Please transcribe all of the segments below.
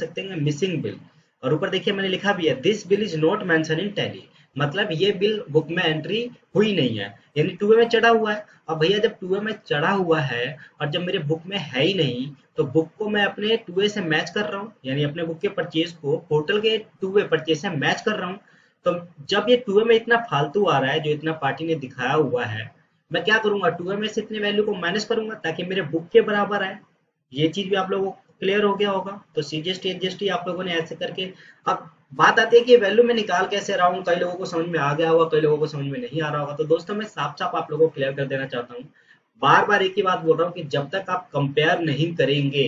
सकते हैं missing bill, और ऊपर देखिए मैंने लिखा भी है this bill is not mention in Tally, मतलब ये बिल बुक में एंट्री हुई नहीं है, यानी 2A में चढ़ा हुआ है। अब भैया जब 2A में चढ़ा हुआ है और जब मेरे बुक में है ही नहीं, तो बुक को मैं अपने 2A से मैच कर रहा हूँ, यानी अपने बुक के परचेज को पोर्टल के 2A परचेज से मैच कर रहा हूँ। तो जब ये 2A में इतना फालतू आ रहा है जो इतना पार्टी ने दिखाया हुआ है, मैं क्या करूंगा 2A में से इतने वैल्यू को माइनस करूंगा ताकि मेरे बुक के बराबर आए। ये चीज भी आप लोगों को क्लियर हो गया होगा। तो सीजीएसटी एचजीएसटी आप लोगों ने ऐसे करके, अब बात आती है कि वैल्यू में निकाल कैसे रहा हूँ, कई लोगों को समझ में आ गया होगा, कई लोगों को समझ में नहीं आ रहा होगा। तो दोस्तों मैं साफ साफ आप लोगों को क्लियर कर देना चाहता हूँ, बार बार एक ही बात बोल रहा हूँ कि जब तक आप कंपेयर नहीं करेंगे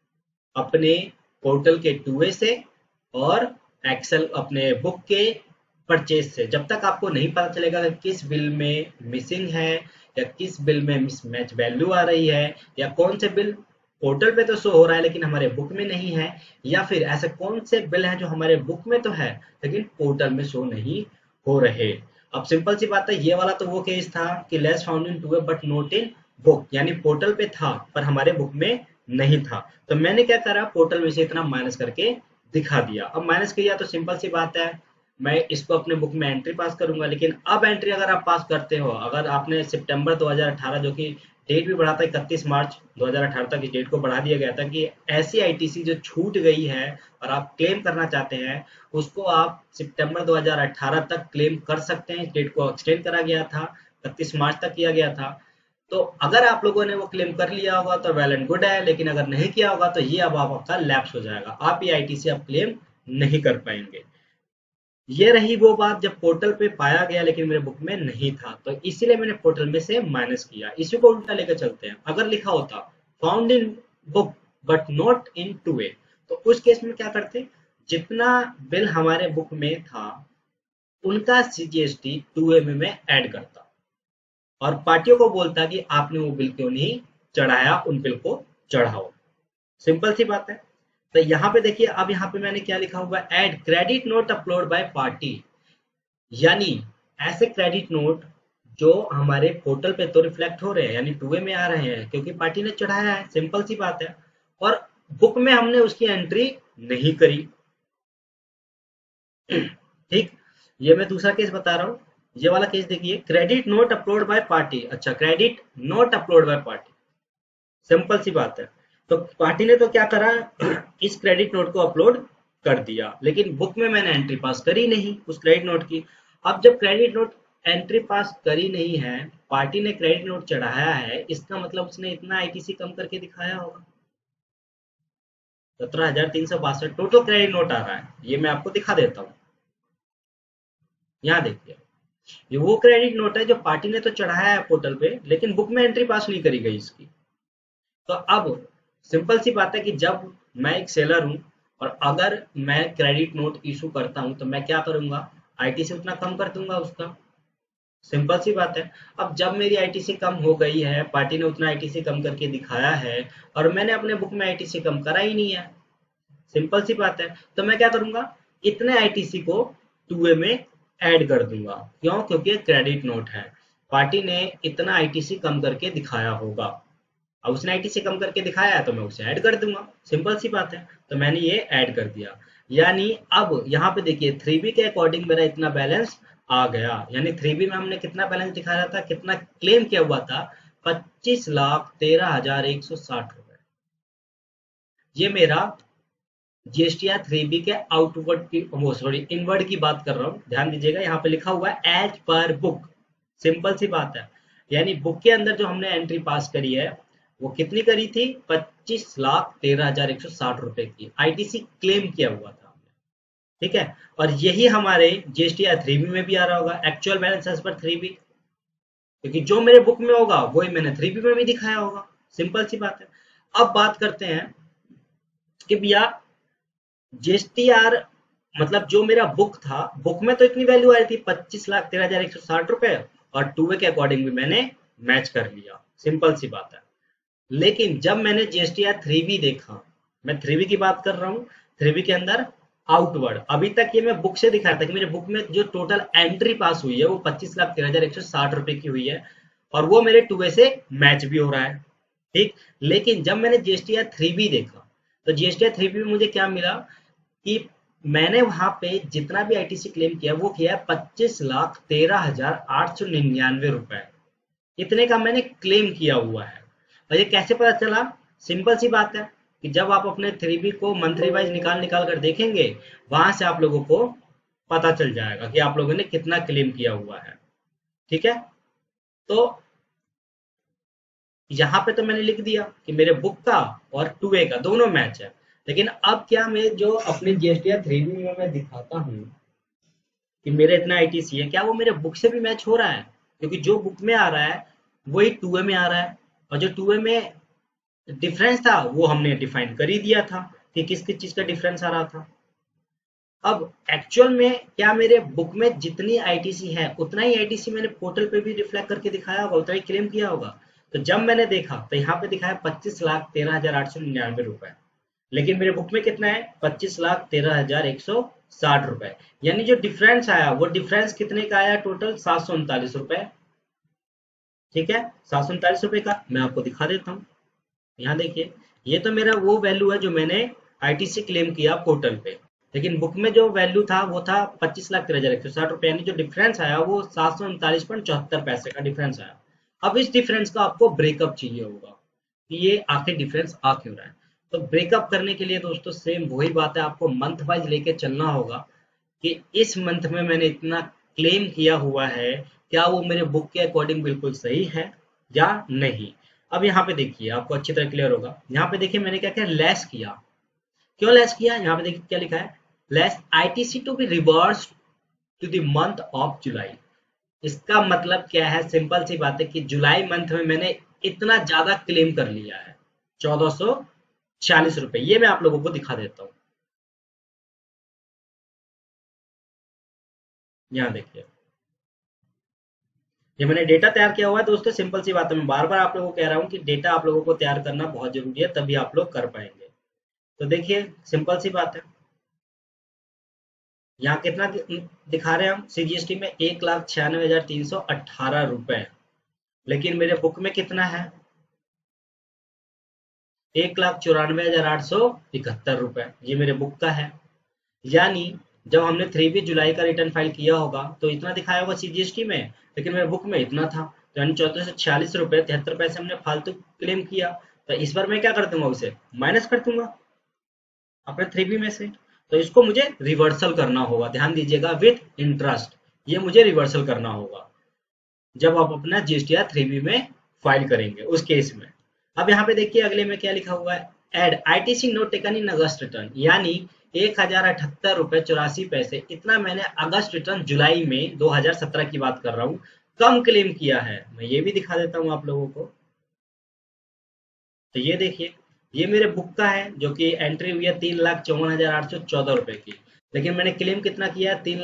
अपने पोर्टल के 2A से और एक्सेल अपने बुक के परचेज से, जब तक आपको नहीं पता चलेगा कि किस बिल में मिसिंग है या किस बिल में मिसमैच वैल्यू आ रही है, या कौन से बिल पोर्टल पे तो शो हो रहा है लेकिन हमारे बुक में नहीं है, या फिर ऐसे कौन से बिल हैं जो हमारे बुक में तो है लेकिन पोर्टल में शो नहीं हो रहे। अब सिंपल सी बात है, ये वाला तो वो केस था कि less found in 2A but not in book, यानी पोर्टल पे था पर हमारे बुक में नहीं था। तो मैंने क्या करा, पोर्टल में से इतना माइनस करके दिखा दिया। अब माइनस किया तो सिंपल सी बात है, मैं इसको अपने बुक में एंट्री पास करूंगा। लेकिन अब एंट्री अगर आप पास करते हो, अगर आपने सितंबर 2018 जो कि डेट भी बढ़ा था 31 मार्च 2018 तक, इस डेट को बढ़ा दिया गया था कि ऐसी आईटीसी जो छूट गई है और आप क्लेम करना चाहते हैं उसको आप सितंबर 2018 तक क्लेम कर सकते हैं। इस डेट को एक्सटेंड करा गया था, 31 मार्च तक किया गया था। तो अगर आप लोगों ने वो क्लेम कर लिया होगा तो वेल एंड गुड है, लेकिन अगर नहीं किया होगा तो ये अब आपका लैप्स हो जाएगा, आप ये आईटीसी अब क्लेम नहीं कर पाएंगे। ये रही वो बात जब पोर्टल पे पाया गया लेकिन मेरे बुक में नहीं था, तो इसीलिए मैंने पोर्टल में से माइनस किया। इसी को उल्टा लेकर चलते हैं, अगर लिखा होता found in book but not in 2A, तो उस केस में क्या करते, जितना बिल हमारे बुक में था उनका सीजीएसटी 2A में मैं ऐड करता और पार्टियों को बोलता कि आपने वो बिल क्यों नहीं चढ़ाया, उन बिल को चढ़ाओ। सिंपल सी बात है। तो यहाँ पे देखिए, अब यहाँ पे मैंने क्या लिखा हुआ है, add credit note upload by party, यानी ऐसे क्रेडिट नोट जो हमारे पोर्टल पे तो रिफ्लेक्ट हो रहे हैं, यानी 2A में आ रहे हैं क्योंकि पार्टी ने चढ़ाया है, सिंपल सी बात है, और बुक में हमने उसकी एंट्री नहीं करी। ठीक, ये मैं दूसरा केस बता रहा हूँ। ये वाला केस देखिए, credit note upload by party. अच्छा, credit note upload by party, simple सी बात है। तो पार्टी ने तो क्या करा, इस क्रेडिट नोट को अपलोड कर दिया, लेकिन बुक में मैंने एंट्री पास करी नहीं उस क्रेडिट नोट की। अब जब क्रेडिट नोट एंट्री पास करी नहीं है, पार्टी ने क्रेडिट नोट चढ़ाया है, इसका मतलब उसने इतना आईटीसी कम करके दिखाया होगा। 17,362 टोटल क्रेडिट नोट आ रहा है, ये मैं आपको दिखा देता हूँ। यहाँ देखिए, ये वो क्रेडिट नोट है जो पार्टी ने तो चढ़ाया है पोर्टल पे, लेकिन बुक में एंट्री पास नहीं करी गई इसकी। तो अब सिंपल सी बात है कि जब मैं एक सेलर हूं और अगर मैं क्रेडिट नोट इशू करता हूं तो मैं क्या करूंगा, आईटीसी उतना कम कर दूंगा उसका। सिंपल सी बात है। अब जब मेरी आईटीसी कम हो गई है, पार्टी ने उतना आईटीसी कम करके दिखाया है और मैंने अपने बुक में आईटीसी कम करा ही नहीं है, सिंपल सी बात है, तो मैं क्या करूंगा, इतने आईटीसी को 2A में ऐड कर दूंगा। क्यों? क्योंकि क्रेडिट नोट है, पार्टी ने इतना आईटीसी कम करके दिखाया होगा। अब उसने आईटीसी कम करके दिखाया है तो मैं उसे ऐड कर दूंगा, सिंपल सी बात है। तो मैंने ये ऐड कर दिया, यानी अब यहाँ पे देखिए 3B के अकॉर्डिंग मेरा इतना बैलेंस आ गया, यानी 3B में हमने कितना बैलेंस दिखाया था, कितना क्लेम किया हुआ था, 25,13,160 रुपए। ये मेरा जीएसटीआर 3B के आउटवर्ड की, सॉरी इनवर्ड की बात कर रहा हूँ, ध्यान दीजिएगा। यहाँ पे लिखा हुआ है एज पर बुक, सिंपल सी बात है, यानी बुक के अंदर जो हमने एंट्री पास करी है वो कितनी करी थी, 25,13,160 रुपए की आईटीसी क्लेम किया हुआ था हमने। ठीक है, और यही हमारे जीएसटीआर 3B में भी आ रहा होगा, actual balance as per 3B, क्योंकि जो मेरे बुक में होगा वही मैंने 3B में भी दिखाया होगा, सिंपल सी बात है। अब बात करते हैं कि भैया जीएसटीआर, मतलब जो मेरा बुक था, बुक में तो इतनी वैल्यू आई थी 25,13,160 रुपए, और 2A के अकॉर्डिंग भी मैंने मैच कर लिया, सिंपल सी बात है। लेकिन जब मैंने जीएसटीआर 3B देखा, मैं 3B की बात कर रहा हूँ, 3B के अंदर आउटवर्ड, अभी तक ये मैं बुक से दिखाया था कि मेरे बुक में जो टोटल एंट्री पास हुई है वो 25,13,160 रुपए की हुई है, और वो मेरे 2A से मैच भी हो रहा है। ठीक, लेकिन जब मैंने जीएसटीआर 3B देखा तो जीएसटी 3B में मुझे क्या मिला कि मैंने वहां पे जितना भी आईटीसी क्लेम किया वो किया है 25,13,899 रुपए। इतने का मैंने क्लेम किया हुआ है। और ये कैसे पता चला? सिंपल सी बात है कि जब आप अपने 3B को मंथली वाइज निकाल निकाल कर देखेंगे, वहां से आप लोगों को पता चल जाएगा कि आप लोगों ने कितना क्लेम किया हुआ है। ठीक है, तो यहाँ पे तो मैंने लिख दिया कि मेरे बुक का और 2A का दोनों मैच है। लेकिन अब क्या मैं जो अपने जीएसटी 3B में मैं दिखाता हूँ कि मेरा इतना आईटीसी है, क्या वो मेरे बुक से भी मैच हो रहा है? क्योंकि जो बुक में आ रहा है वही 2A में आ रहा है, और जो 2A में डिफरेंस था वो हमने डिफाइन कर ही दिया था कि किस किस चीज का डिफरेंस आ रहा था। अब एक्चुअल में क्या मेरे बुक में जितनी आईटीसी है उतना ही आईटीसी मैंने पोर्टल पे भी रिफ्लेक्ट करके दिखाया होगा, उतना ही क्लेम किया होगा? तो जब मैंने देखा तो यहाँ पे दिखाया 25,13,899 रुपए, लेकिन मेरे बुक में कितना है? 25,13,160 रुपए। यानी जो डिफरेंस आया वो डिफरेंस कितने का आया? टोटल 739 रुपए। ठीक है, 739 रुपए का मैं आपको दिखा देता हूँ। यहाँ देखिए, ये तो मेरा वो वैल्यू है जो मैंने आईटीसी क्लेम किया पोर्टल पे, लेकिन बुक में जो वैल्यू था वो था 25,13,160 रुपए, यानी जो डिफरेंस आया वो 739.74 पैसे का डिफरेंस आया। अब इस डिफरेंस का आपको ब्रेकअप चाहिए होगा कि ये आखिर डिफरेंस आ क्यों रहा है। तो ब्रेकअप करने के लिए दोस्तों सेम वही बात है, आपको मंथ वाइज लेके चलना होगा कि इस मंथ में मैंने इतना क्लेम किया हुआ है, क्या वो मेरे बुक के अकॉर्डिंग बिल्कुल सही है या नहीं। अब यहाँ पे देखिए, आपको अच्छी तरह क्लियर होगा। यहाँ पे देखिए मैंने क्या किया, लेस किया। क्यों लेस किया? यहाँ पे देखिए क्या लिखा है, less ITC to be reverse to the month of July. इसका मतलब क्या है? सिंपल सी बात है कि जुलाई मंथ में मैंने इतना ज्यादा क्लेम कर लिया है, 1440 रुपए। ये मैं आप लोगों को दिखा देता हूँ। यहाँ देखिए, ये मैंने डेटा तैयार किया हुआ है दोस्तों। सिंपल सी बात है, मैं बार बार आप लोगों को कह रहा हूँ कि डेटा आप लोगों को तैयार करना बहुत जरूरी है, तभी आप लोग कर पाएंगे। तो देखिए सिंपल सी बात है, यहाँ कितना दिखा रहे हैं हम सीजीएसटी में? 1,96,318 रुपए। लेकिन मेरे बुक में कितना है? 1,94,871 रुपए। ये मेरे बुक का है। यानी जब हमने 3B जुलाई का रिटर्न फाइल किया होगा तो इतना दिखाया होगा सीजीएसटी में, लेकिन मेरे बुक में इतना था। तो यानी 1446 रुपए 73 पैसे हमने फालतू क्लेम किया। तो इस बार मैं क्या कर दूंगा, उसे माइनस कर दूंगा अपने 3B में से। तो इसको मुझे रिवर्सल करना होगा, ध्यान दीजिएगा, विथ इंटरेस्ट। ये मुझे रिवर्सल करना होगा जब आप अपना जीएसटीआर 3B में फाइल करेंगे उस केस में। अब यहाँ पे देखिए अगले में क्या लिखा हुआ है, add ITC not taken in August return, यानी 1,078 रुपए 84 पैसे, इतना मैंने अगस्त रिटर्न जुलाई में 2017 की बात कर रहा हूँ कम क्लेम किया है। मैं ये भी दिखा देता हूँ आप लोगों को। तो ये देखिए, ये मेरे बुक का है जो कि एंट्री हुई है 3,54,814 रुपए की, लेकिन मैंने क्लेम कितना किया है?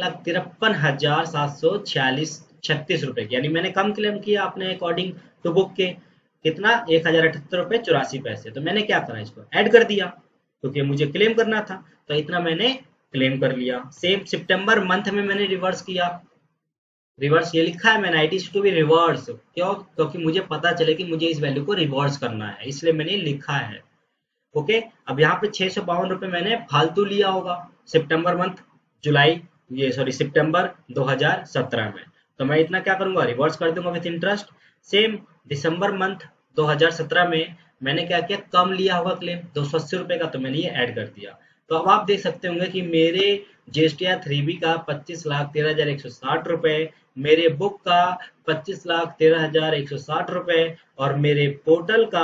3,53,746 रुपए की, यानी मैंने कम क्लेम किया अपने अकॉर्डिंग टू बुक के। कितना? 1,078 रुपए 84 पैसे। तो मैंने क्या करा, इसको ऐड कर दिया क्योंकि मुझे क्लेम करना था, तो इतना मैंने क्लेम कर लिया। सेम सितंबर मंथ में मैंने रिवर्स किया। रिवर्स ये लिखा है मैंने, आईटीसी टू बी रिवर्स। क्यों? क्योंकि मुझे पता चले कि मुझे इस वैल्यू को रिवर्स करना है, इसलिए मैंने लिखा है। ओके, अब यहाँ पे 652 रुपए मैंने फालतू लिया होगा सितंबर मंथ, जुलाई, ये सॉरी सितंबर 2017 में। तो मैं इतना क्या करूंगा, रिवर्स कर दूंगा with interest. Same December month 2017 में मैंने क्या किया, कम लिया होगा क्लेम 280 रुपए का, तो मैंने ये ऐड कर दिया। तो अब आप देख सकते होंगे कि मेरे जीएसटीआर 3B का 25,13,160 रुपए, मेरे बुक का 25,13,160 रुपए, और मेरे पोर्टल का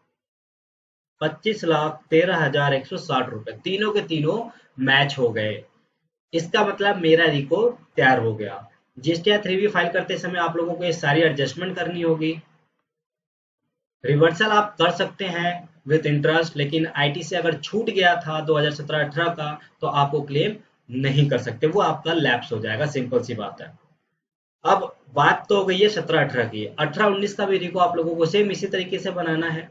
25,13,160 रुपए, तीनों के तीनों मैच हो गए। इसका मतलब मेरा रिको तैयार हो गया। जीएसटीआर 3B फाइल करते समय आप लोगों को ये सारी एडजस्टमेंट करनी होगी। रिवर्सल आप कर सकते हैं विथ इंटरेस्ट, लेकिन आईटीसी अगर छूट गया था 2017-18 का तो आप वो क्लेम नहीं कर सकते, वो आपका लैप्स हो जाएगा। सिंपल सी बात है। अब बात तो हो गई है 17-18 की, 18-19 का भी रिको आप लोगों को सेम इसी तरीके से बनाना है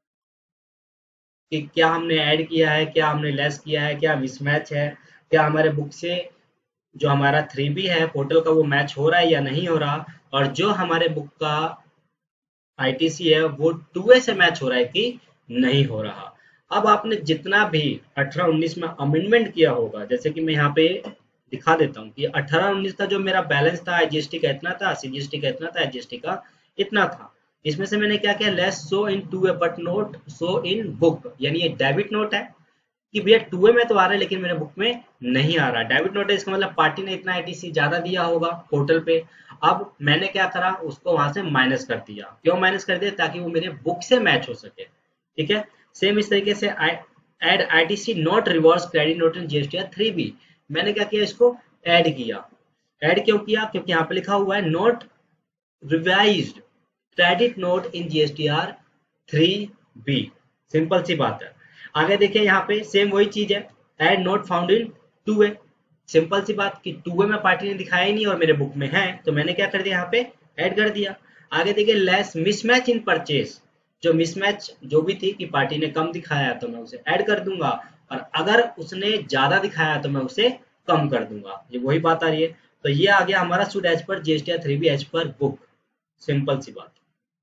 कि क्या हमने ऐड किया है, क्या हमने लेस किया है, क्या मिसमैच है, क्या हमारे बुक से जो हमारा 3B है पोर्टल का वो मैच हो रहा है या नहीं हो रहा, और जो हमारे बुक का आईटीसी है वो 2A से मैच हो रहा है कि नहीं हो रहा। अब आपने जितना भी 18-19 में अमेंडमेंट किया होगा, जैसे कि मैं यहाँ पे दिखा देता हूँ कि 18-19 का जो मेरा बैलेंस था, आईजीएसटी का इतना था, सीजीएसटी का इतना था, एचजीएसटी का इतना था। इसमें से मैंने क्या किया, less show in two A but not show in book, यानी ये डेबिट नोट है कि भैया टू ए में तो आ रहा है लेकिन मेरे बुक में नहीं आ रहा। डेबिट नोट है, इसका मतलब पार्टी ने इतना आईटीसी ज्यादा दिया होगा पोर्टल पे। अब मैंने क्या करा, उसको वहां से माइनस कर दिया। क्यों माइनस कर दिया? ताकि वो मेरे बुक से मैच हो सके। ठीक है। सेम इस तरीके से add ITC not reverse credit note in GSTR 3B। मैंने क्या किया, इसको ऐड किया। ऐड क्यों किया? क्योंकि यहाँ पे लिखा हुआ है note revised credit note in GSTR 3B। Simple सी बात है। आगे देखिए यहाँ पे सेम वही चीज है, add not found in 2A। Simple सी बात कि 2A में पार्टी ने दिखाया ही नहीं और मेरे बुक में है, तो मैंने क्या कर दिया, यहाँ पे ऐड कर दिया। आगे देखिए लेस मिसमैच इन परचेज, जो मिसमैच जो भी थी कि पार्टी ने कम दिखाया तो मैं उसे ऐड कर दूंगा, और अगर उसने ज्यादा दिखाया तो मैं उसे कम कर दूंगा। ये वही बात आ रही है। तो ये आ गया हमारा should as per GSTR 3B as per book. Simple सी बात।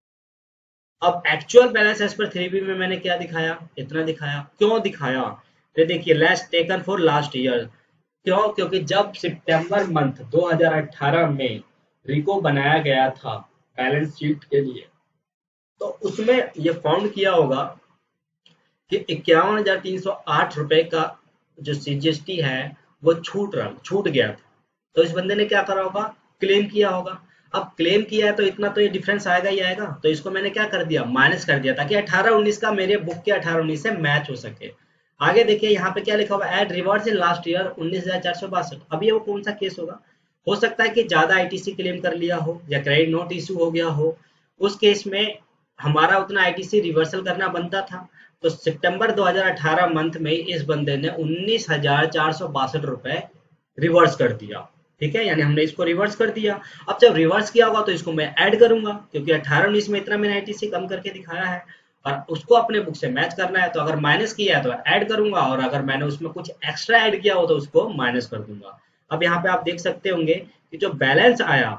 अब actual balance as per 3B में मैंने क्या दिखाया, इतना दिखाया। क्यों दिखाया? ये देखिए less taken for last year. क्यों? क्योंकि जब सितंबर मंथ 2018 में रिको बनाया गया था बैलेंस शीट के लिए, तो उसमें ये फाउंड किया होगा कि 51,308 रुपए का जो सीजीएसटी है वो छूट गया था। तो इस बंदे ने क्या करा होगा, क्लेम किया होगा। अब क्लेम किया है तो इतना तो ये डिफरेंस आएगा ही आएगा। तो इसको मैंने क्या कर दिया, माइनस कर दिया, ताकि 18-19 का मेरे बुक के 18-19 से मैच हो सके। आगे देखिए यहाँ पे क्या लिखा हुआ, add reverse in last year 19,462। अब ये वो कौन सा केस होगा? हो सकता है कि ज्यादा आईटीसी क्लेम कर लिया हो या क्रेडिट नोट इशू हो गया हो। उस केस में हमारा उतना आईटीसी रिवर्सल करना बनता था। तो सितंबर 2018 मंथ में इस बंदे ने 19,462 रुपए रिवर्स कर दिया। ठीक है, यानी हमने इसको रिवर्स कर दिया। अब जब रिवर्स किया होगा तो इसको मैं ऐड करूंगा, क्योंकि 18-19 में इतना मैंने आईटीसी कम करके दिखाया है और उसको अपने बुक से मैच करना है। तो अगर माइनस किया है तो ऐड करूंगा, और अगर मैंने उसमें कुछ एक्स्ट्रा ऐड किया हो तो उसको माइनस कर दूंगा। अब यहाँ पे आप देख सकते होंगे कि जो बैलेंस आया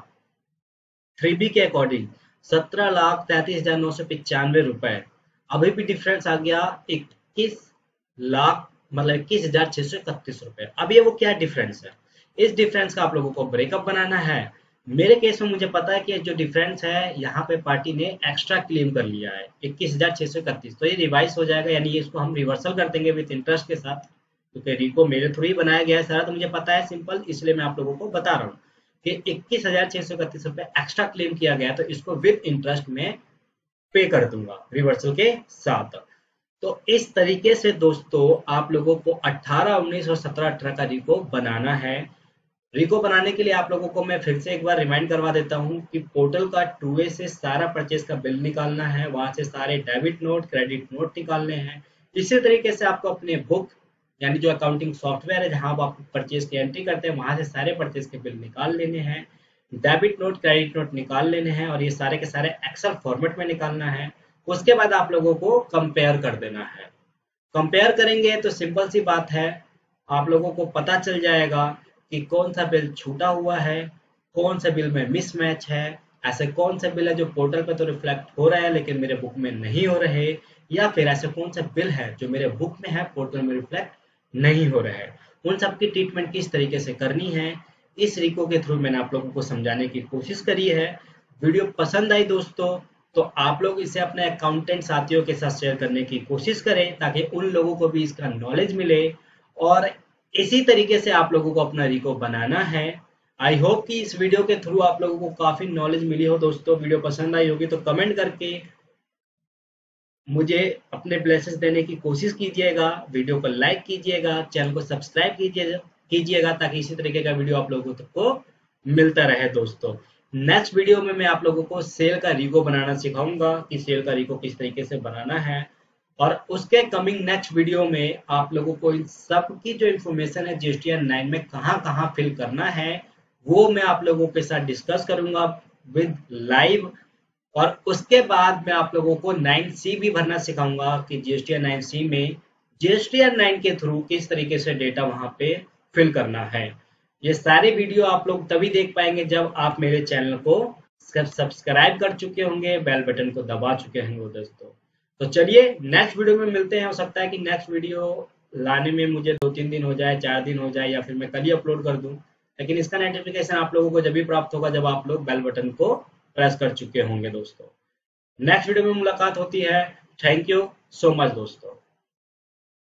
3B के अकॉर्डिंग 17,33,995 रुपए, अभी भी डिफरेंस आ गया 21 लाख, मतलब 21,631 रुपए। अब ये वो क्या डिफरेंस है, इस डिफरेंस का आप लोगों को ब्रेकअप बनाना है। मेरे केस में मुझे पता है कि जो डिफरेंस है यहाँ पे पार्टी ने एक्स्ट्रा क्लेम कर लिया है 21,631, तो ये रिवाइज हो जाएगा, यानी इसको हम रिवर्सल कर देंगे विद इंटरेस्ट के साथ, क्योंकि रिको मेरे थ्रू ही बनाया गया है सारा, तो मुझे पता है सिंपल, इसलिए मैं आप लोगों को बता रहा हूँ कि 21,631 रुपए एक्स्ट्रा क्लेम किया गया, तो इसको विद इंटरेस्ट में पे कर दूंगा रिवर्सल के साथ। तो इस तरीके से दोस्तों आप लोगों को 18, 19 और 17, 18 का रिको बनाना है। रिको बनाने के लिए आप लोगों को मैं फिर से एक बार रिमाइंड करवा देता हूँ कि पोर्टल का 2A से सारा परचेज का बिल निकालना है, वहां से सारे डेबिट नोट क्रेडिट नोट निकालने हैं। इसी तरीके से आपको अपने बुक, यानी जो अकाउंटिंग सॉफ्टवेयर है जहां आप परचेज की एंट्री करते हैं, वहां से सारे परचेज के बिल निकाल लेने हैं, डेबिट नोट क्रेडिट नोट निकाल लेने हैं, और ये सारे के सारे एक्सेल फॉर्मेट में निकालना है। उसके बाद आप लोगों को कंपेयर कर देना है। कंपेयर करेंगे तो सिंपल सी बात है, आप लोगों को पता चल जाएगा कि कौन सा बिल छूटा हुआ है, कौन सा बिल में मिसमैच है, ऐसे कौन सा बिल है जो पोर्टल पे तो रिफ्लेक्ट हो रहा है लेकिन मेरे बुक में नहीं हो रहे, या फिर ऐसे कौन सा बिल है जो मेरे बुक में है पोर्टल में रिफ्लेक्ट नहीं हो रहा है। उन सब की ट्रीटमेंट किस तरीके से करनी है, इस रिको के थ्रू मैंने आप लोगों को समझाने की कोशिश करी है। वीडियो पसंद आई दोस्तों तो आप लोग इसे अपने अकाउंटेंट साथियों के साथ शेयर करने की कोशिश करें, ताकि उन लोगों को भी इसका नॉलेज मिले, और इसी तरीके से आप लोगों को अपना रिको बनाना है। आई होप कि इस वीडियो के थ्रू आप लोगों को काफी नॉलेज मिली हो दोस्तों। वीडियो पसंद आई होगी तो कमेंट करके मुझे अपने ब्लेसेस देने की कोशिश कीजिएगा, वीडियो को लाइक कीजिएगा, चैनल को सब्सक्राइब कीजिएगा, ताकि इसी तरीके का वीडियो आप लोगों को मिलता रहे दोस्तों। नेक्स्ट वीडियो में मैं आप लोगों को सेल का रिको बनाना सिखाऊंगा कि सेल का रिको किस तरीके से बनाना है, और उसके कमिंग नेक्स्ट वीडियो में आप लोगों को इन सब की जो इन्फॉर्मेशन है जीएसटीआर 9 में कहाँ कहाँ फिल करना है वो मैं आप लोगों के साथ डिस्कस करूंगा विद लाइव। और उसके बाद मैं आप लोगों को 9C भी भरना सिखाऊंगा कि जीएसटीआर 9C में जीएसटीआर 9 के थ्रू किस तरीके से डेटा वहां पे फिल करना है। ये सारे वीडियो आप लोग तभी देख पाएंगे जब आप मेरे चैनल को सब्सक्राइब कर चुके होंगे, बेल बटन को दबा चुके होंगे दोस्तों। तो चलिए नेक्स्ट वीडियो में मिलते हैं। हो सकता है कि नेक्स्ट वीडियो लाने में मुझे 2-3 दिन हो जाए, 4 दिन हो जाए, या फिर मैं कल ही अपलोड कर दूं। लेकिन इसका नोटिफिकेशन आप लोगों को जब भी प्राप्त होगा जब आप लोग बेल बटन को प्रेस कर चुके होंगे दोस्तों। नेक्स्ट वीडियो में मुलाकात होती है। थैंक यू सो मच दोस्तों।